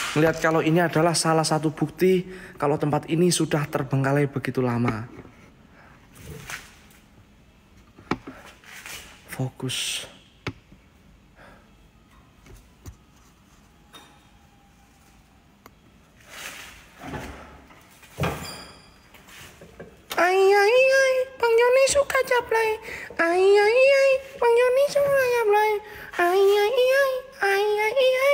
Melihat kalau ini adalah salah satu bukti kalau tempat ini sudah terbengkalai begitu lama. Fokus. Ai ai ai, Bang Joni suka jablay. Ai ai ai, Bang Joni suka jablay. Ai ai ai, ai ai ai.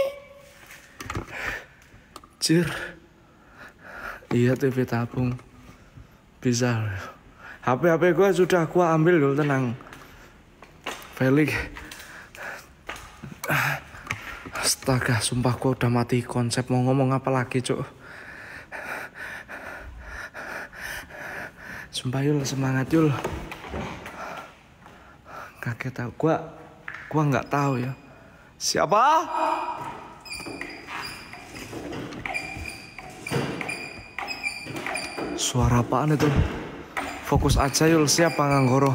Jir. Iya TV tabung. Bisa. HP gue sudah gue ambil dulu, tenang. Felix. Astaga, sumpah gue udah mati konsep mau ngomong apa lagi, Cuk. Sumpah Yul, semangat Yul. Kaget tau, gua nggak tahu ya. Siapa? Suara apaan itu? Fokus aja Yul, siapa Nganggoro?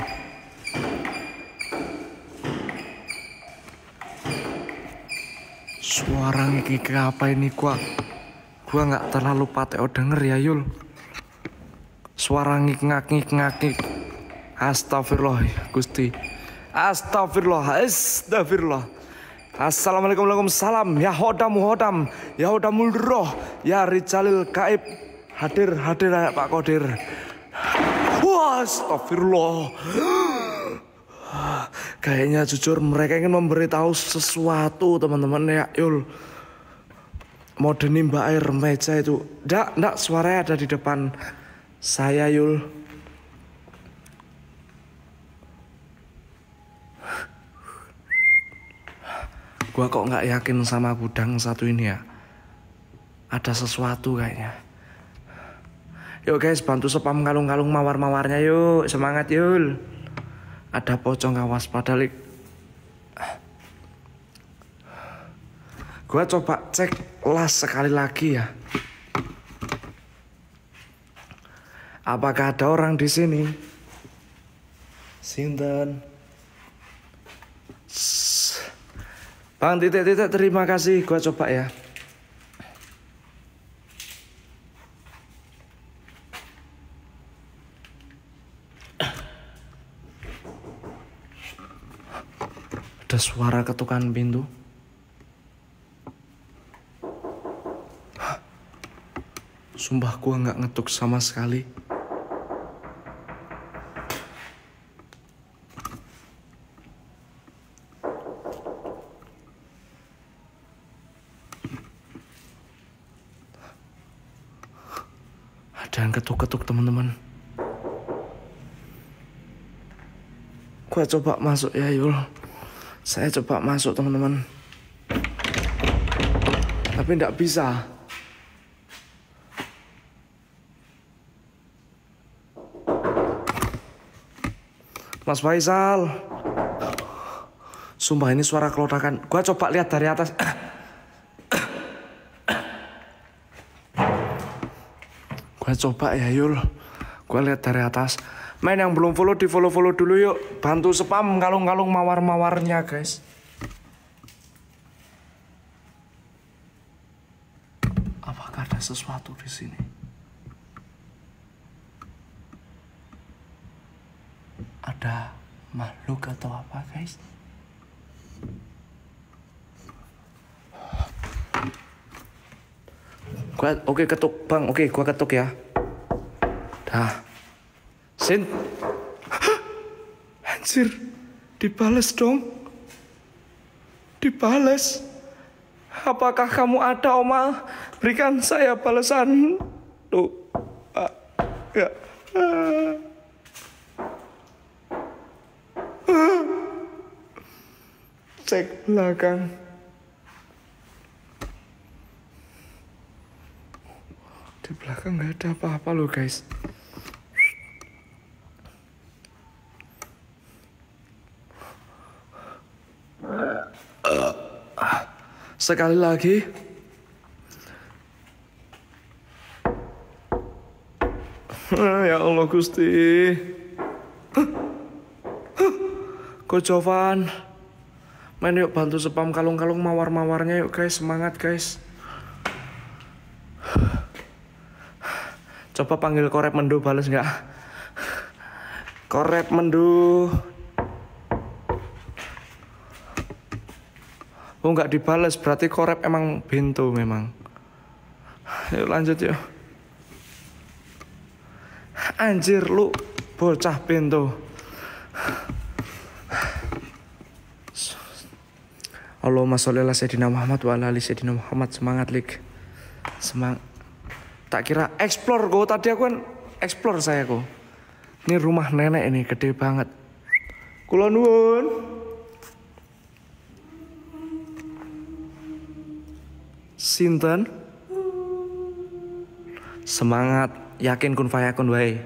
Suara ngiki apa ini? Gua nggak terlalu pateo denger ya Yul. Suara ngik-ngak. Astagfirullah Gusti. Astagfirullah. Assalamualaikum waalaikumsalam. Ya hodam. Ya hodamul roh. Ya rijalil gaib. Hadir Pak Kodir. Wah, astagfirullah. Kayaknya jujur mereka ingin memberitahu sesuatu teman-teman ya Yul. Mode nimba air meja itu. Nggak, suaranya ada di depan saya Yul. Gua kok nggak yakin sama gudang satu ini ya. Ada sesuatu kayaknya. Yuk guys, bantu spam kalung-kalung mawar-mawarnya yuk. Semangat Yul. Ada pocong, awas padahal. Gua coba cek las sekali lagi ya. Apakah ada orang di sini? Sinten? Bang titik-titik, terima kasih. Gua coba ya. Ada suara ketukan pintu. Sumpah gua nggak ngetuk sama sekali. Ada yang ketuk-ketuk teman-teman. Gua coba masuk ya Yul. Saya coba masuk teman-teman. Tapi nggak bisa. Mas Faisal. Sumpah ini suara kelotakan. Gua coba lihat dari atas. Gua coba ya Yul. Gua lihat dari atas. Main yang belum follow di follow dulu yuk. Bantu spam kalung-kalung mawar-mawarnya guys. Apakah ada sesuatu di sini? Ada makhluk atau apa guys? Oke ketuk bang, oke gua ketuk ya. Dah. Sin. Anjir, dibales dong. Dibales. Apakah kamu ada Oma? Berikan saya balasan. Tuh. Ya. Cek belakang. Di belakang nggak ada apa-apa loh guys. Sekali lagi. Ya Allah Gusti. Kocovan. Main yuk bantu spam kalung-kalung mawar-mawarnya yuk guys. Semangat guys. Coba panggil korep mendo, bales nggak? Korep mendo. Oh nggak dibales, berarti korep emang bento memang. Yuk lanjut yuk. Anjir lu bocah bento. Allahumma sholli ala sayyidina Muhammad wa ala ali sayyidina Muhammad. Semangat lik. Tak kira explore go, tadi aku kan explore saya go. Ini rumah nenek ini gede banget. Kula nuwun. Sinten? Semangat, yakin kun fayakun wae.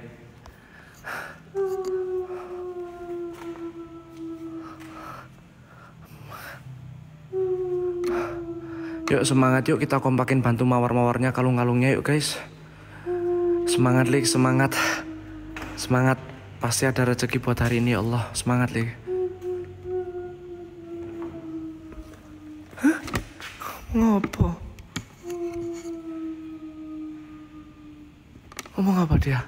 Yuk semangat, yuk kita kompakin bantu mawar-mawarnya, kalung-kalungnya yuk guys. Semangat lik, semangat. Semangat, pasti ada rezeki buat hari ini ya Allah. Semangat lik. Hah? Ngopo? Ngomong apa dia?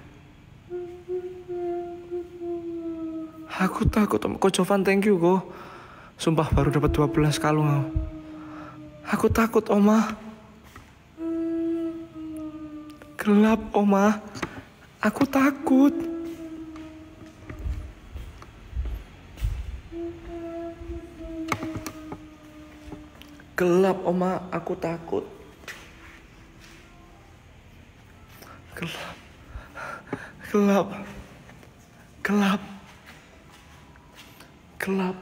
Aku takut, Ko Jovan, thank you kok. Sumpah baru dapat 12 kalung. Aku takut, Oma. Gelap, Oma. Aku takut. Gelap, Oma. Aku takut. Gelap. Gelap. Gelap. Gelap.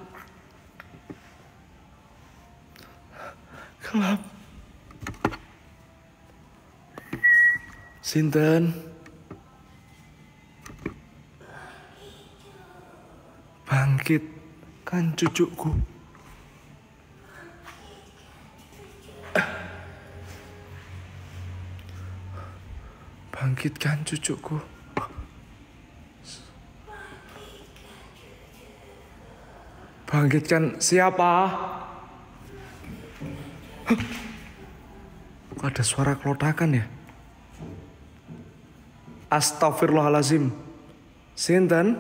Gelap. Sinten? Bangkit kan cucuku. Bangkitkan cucuku. Bangkitkan siapa? Kok ada suara kelotakan ya? Astagfirullahalazim. Sinten?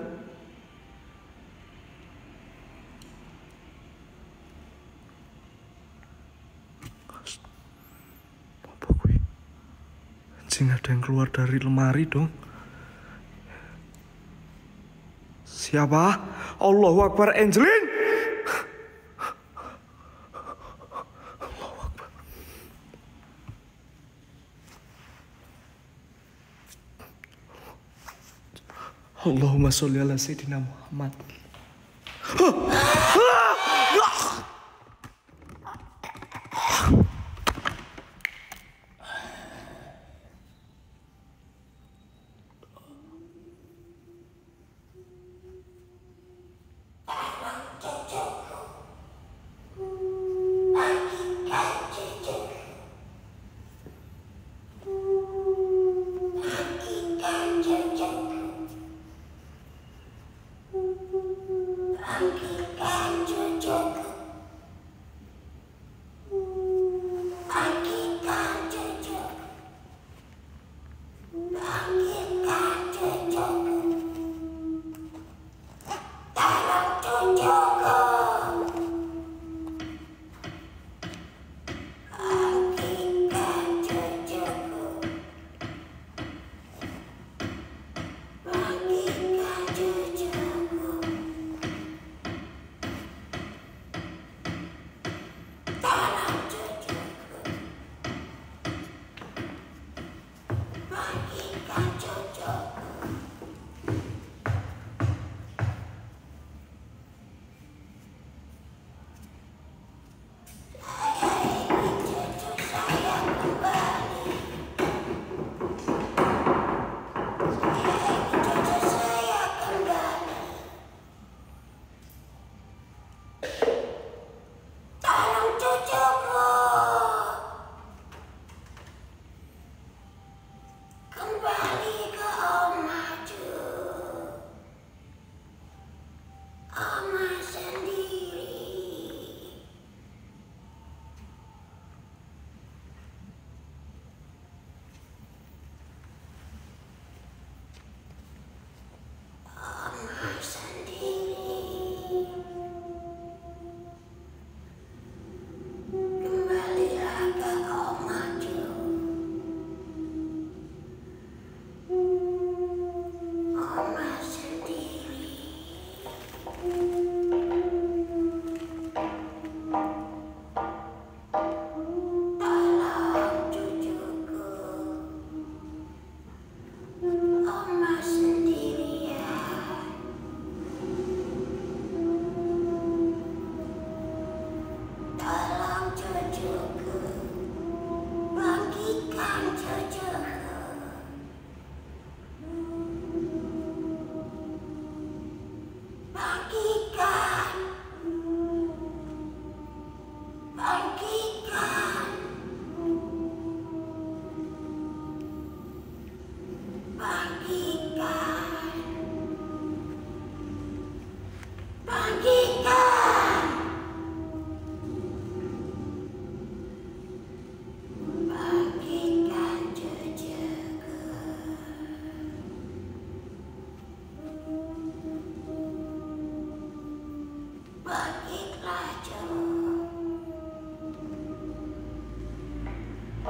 Apa gue? Anjing, ada yang keluar dari lemari dong. Siapa? Allahu Akbar, Angelin! Allahu Akbar. Allahumma sholli ala sayyidina Muhammad. Bangkitkan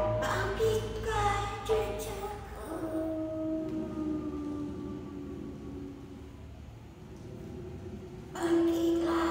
Bangkitlah cucuku, bangkitlah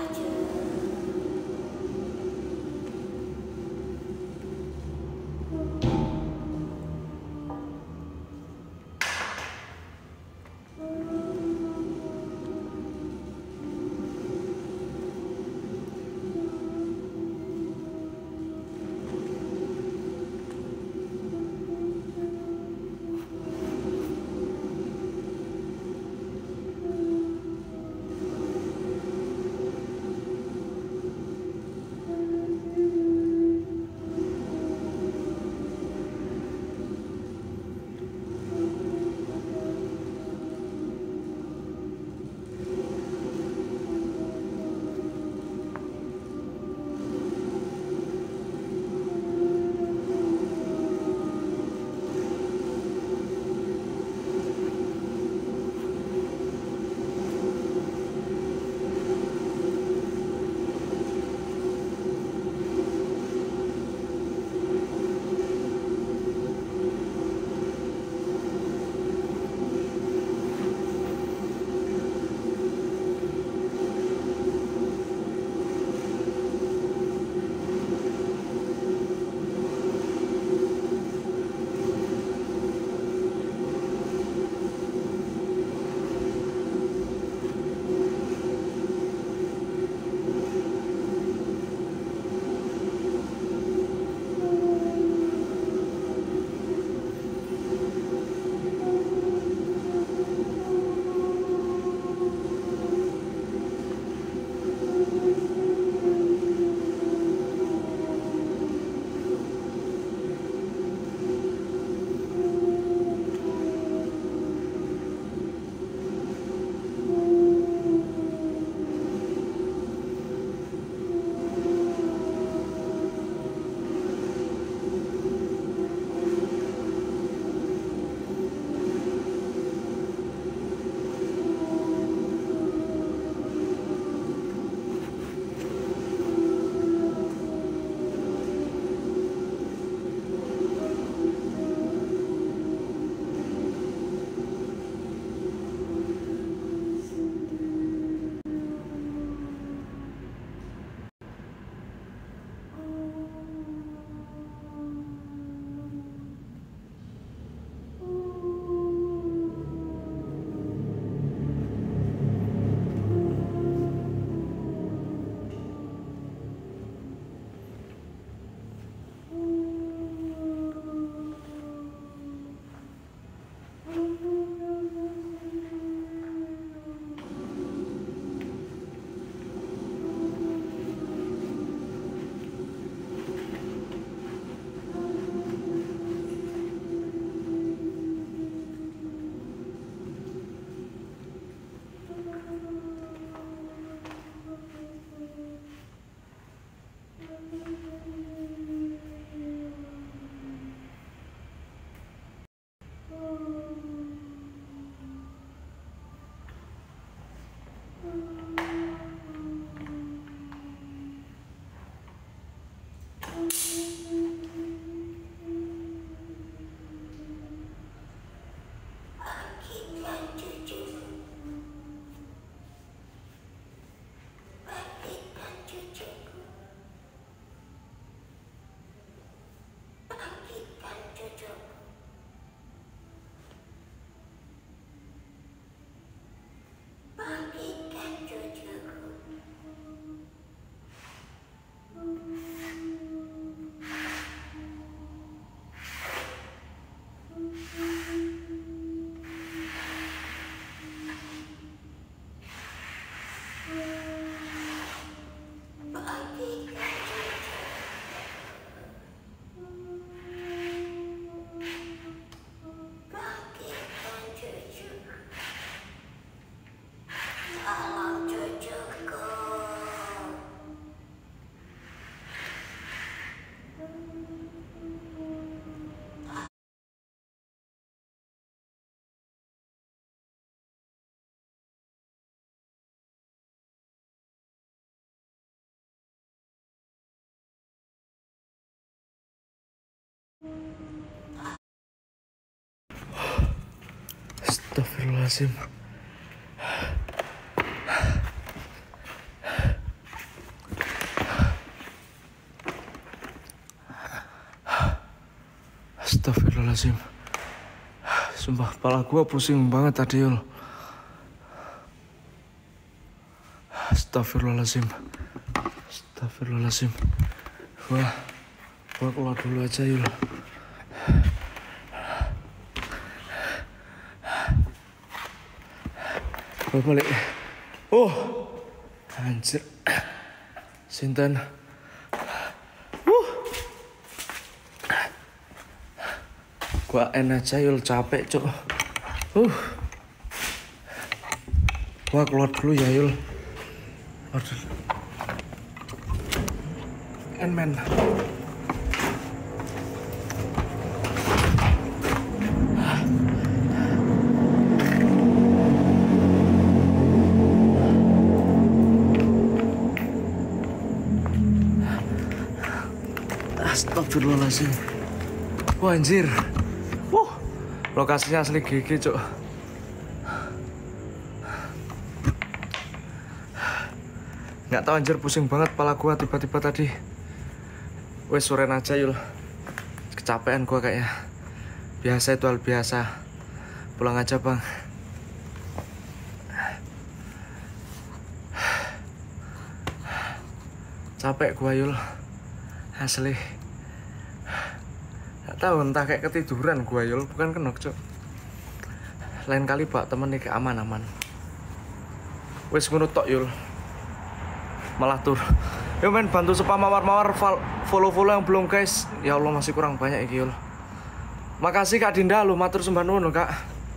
Astagfirullahaladzim. Astagfirullahaladzim. Sumpah kepala gua pusing banget tadi, Yul. Astagfirullahaladzim. Astagfirullahaladzim. Gua keluar dulu aja, Yul. Gua balik. Anjir. Sinten. Gua aja, Yul, capek, Cuk. Gua keluar dulu ya, Yul. Aduh. Men. Astagfirullahaladzim. Wah, anjir. Lokasinya asli GG, Cuk. Nggak tahu anjir, pusing banget kepala gua tiba-tiba tadi. Wes suren aja, Yul. Kecapean gua kayaknya. Biasa itu hal biasa. Pulang aja, Bang. Capek gua, Yul. Asli. Gak tahu, entah kayak ketiduran gua, Yul, bukan kenok, Cuk. Lain kali Pak temen nih kayak aman-aman. Wes ngono tok, Yul. Malah tur. Yo men, bantu spam mawar-mawar, follow-follow yang belum, guys. Ya Allah, masih kurang banyak iki, Yul. Makasih Kak Dinda, lu matur sembah nuwun, Kak.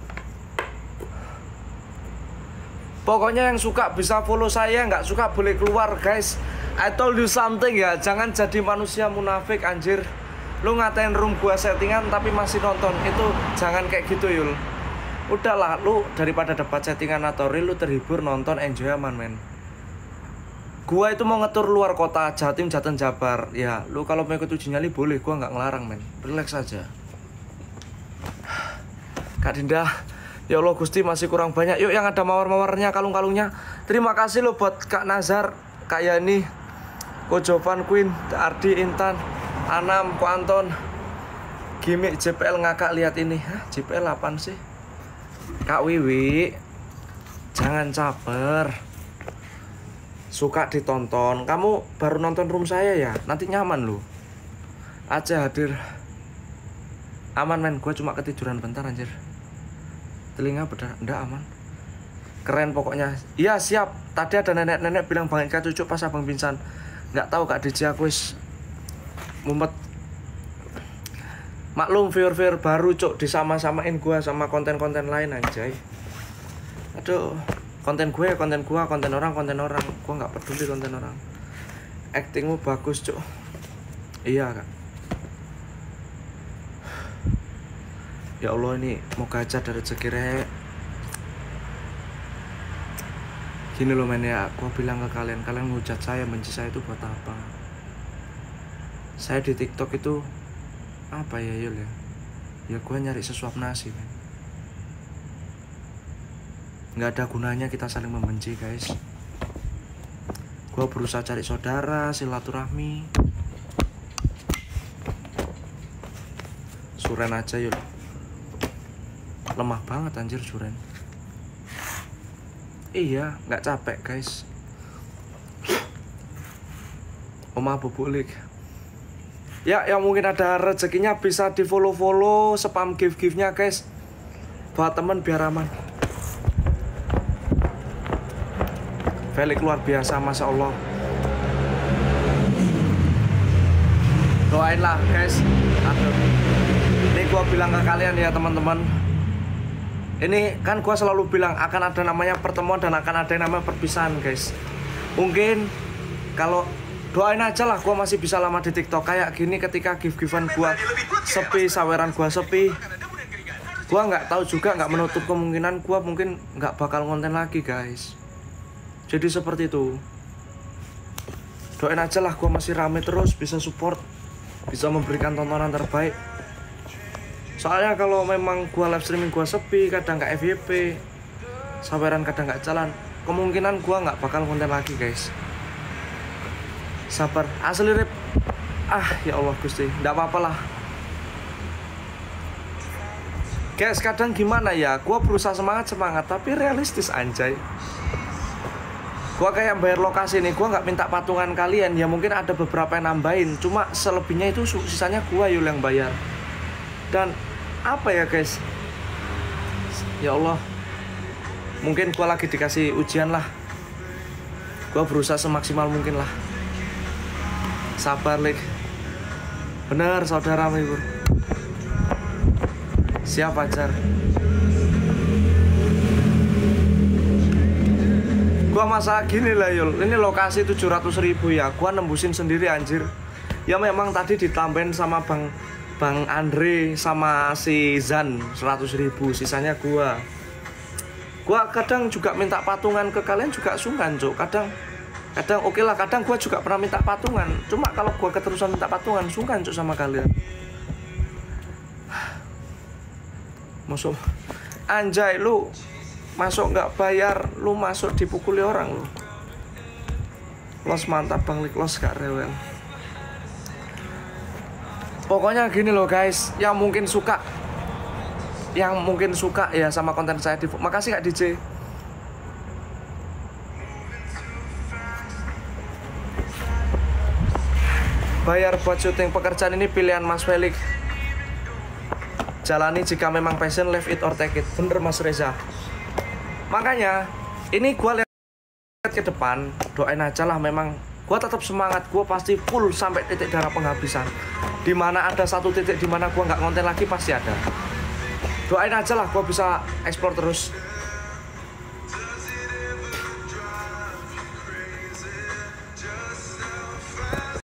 Pokoknya yang suka bisa follow saya, nggak suka boleh keluar, guys. I told you something ya, jangan jadi manusia munafik, anjir. Lu ngatain room gua settingan tapi masih nonton, itu jangan kayak gitu, Yul. Udahlah, lu daripada dapat settingan atau real, lu terhibur, nonton, enjoy aman, men. Gua itu mau ngetur luar kota, Jatim, Jateng, Jabar. Ya, lu kalau mau ikut uji nyali boleh, gua nggak ngelarang, men. Relax aja. Kak Dinda, ya Allah Gusti, masih kurang banyak. Yuk yang ada mawar-mawarnya, kalung-kalungnya. Terima kasih lo buat Kak Nazar, Kak Yani, Ko Jovan, Queen, Ardi, Intan, Anam, Ko Anton, Gimik, JPL ngakak, lihat ini. Hah, JPL apaan sih? Kak Wiwi, jangan caper. Suka ditonton. Kamu baru nonton room saya ya? Nanti nyaman lo. Aja hadir. Aman, men, gue cuma ketiduran bentar, anjir. Telinga benar, enggak aman. Keren pokoknya. Iya siap. Tadi ada nenek-nenek bilang Bang Eka cucuk pas abang pingsan. Nggak tahu Kak DJ, aku wis mumet. Maklum viewer-viewer baru, Cuk, disama-samain gua sama konten-konten lain, anjay. Aduh, konten gue, konten gua, konten orang. Gua nggak peduli konten orang. Aktingmu bagus, Cuk. Iya, Kak. Ya Allah, ini moga aja ada rezeki, Rek. Gini loh, men, ya, aku bilang ke kalian ngehujat saya, benci saya itu buat apa? Saya di TikTok itu apa ya, Yul ya? Ya gue nyari sesuap nasi, men. Nggak ada gunanya kita saling membenci, guys. Gue berusaha cari saudara, silaturahmi. Suren aja, Yul. Lemah banget anjir Suren. Iya, nggak capek, guys. Oma bubulik. Ya, yang mungkin ada rezekinya bisa di follow, spam gift-giftnya, guys. Buat temen biar aman. Felix luar biasa, Masya Allah. Doain lah, guys. Aduh. Ini gua bilang ke kalian ya, teman-teman. Ini kan gua selalu bilang akan ada namanya pertemuan dan akan ada yang namanya perpisahan, guys. Mungkin kalau doain aja lah, gua masih bisa lama di TikTok kayak gini. Ketika gift-giftan gua sepi, saweran gua sepi, gua nggak tahu juga, nggak menutup kemungkinan gua mungkin nggak bakal konten lagi, guys. Jadi seperti itu. Doain aja lah, gua masih rame terus, bisa support, bisa memberikan tontonan terbaik. Soalnya kalau memang gua live streaming gua sepi, kadang nggak FYP, saweran kadang nggak jalan, kemungkinan gua nggak bakal konten lagi guys. Sabar, asli rip. Ya Allah Gusti, nggak apa-apa lah. Guys, kadang gimana ya, gua berusaha semangat tapi realistis anjay. Gua kayak bayar lokasi nih, gua nggak minta patungan kalian, ya mungkin ada beberapa yang nambahin, cuma selebihnya itu sisanya gua Yul yang bayar. Dan apa ya guys, ya Allah, mungkin gua lagi dikasih ujian lah. Gua berusaha semaksimal mungkin lah. Sabar Lik, bener saudara menghibur. Siap pacar. Gua masa gini lah Yul, ini lokasi 700.000 ya, gua nembusin sendiri anjir. Ya memang tadi ditambahin sama Bang Andre sama si Zan 100.000, sisanya gua kadang juga minta patungan ke kalian juga sungkan cuk. Kadang oke lah, kadang gua juga pernah minta patungan, cuma kalau gua keterusan minta patungan sungkan cuk sama kalian. Masuk anjay lu, masuk nggak bayar, lu masuk dipukuli orang lu. Los mantap Bang Lik, los gak rewel. Pokoknya gini loh guys, yang mungkin suka ya sama konten saya, makasih Kak DJ. Bayar buat syuting pekerjaan ini pilihan Mas Felix. Jalani jika memang passion, leave it or take it. Bener Mas Reza. Makanya ini gue lihat ke depan, doain aja lah, memang gue tetap semangat, gue pasti full sampai titik darah penghabisan. Dimana ada satu titik dimana gue nggak konten lagi pasti ada. Doain aja lah gue bisa explore terus.